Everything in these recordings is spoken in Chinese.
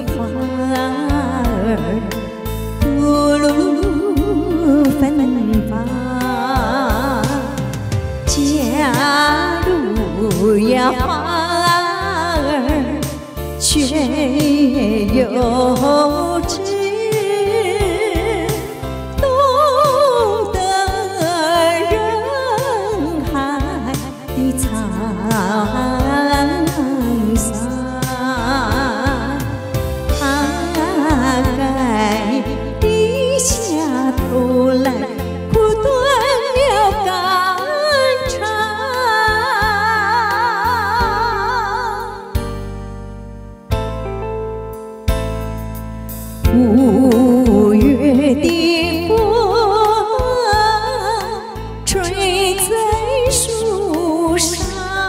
花儿吐露芬芳。假如呀花儿却有知，懂得人海的沧桑，他该低下头来苦断了肝肠。五月的风吹在树上，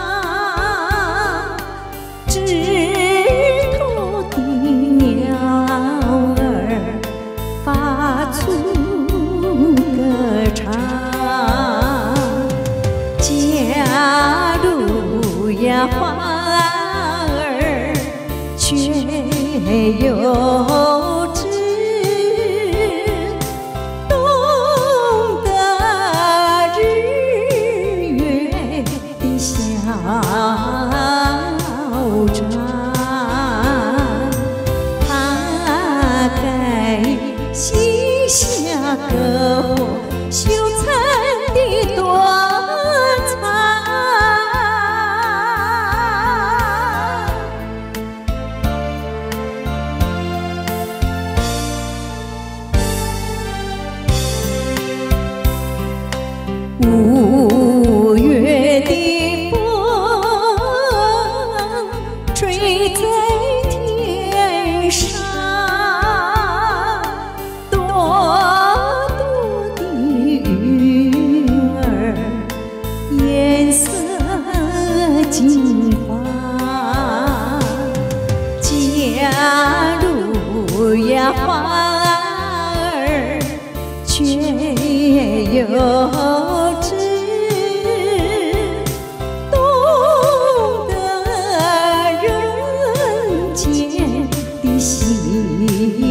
枝头的鸟儿发出歌唱。假如呀花儿却有知，懂得日月的消长，他该细下歌火羞惭的躲藏。五月的风吹在天上，朵朵的云儿颜色金黄。假如呀花儿却有知，懂得人间的喜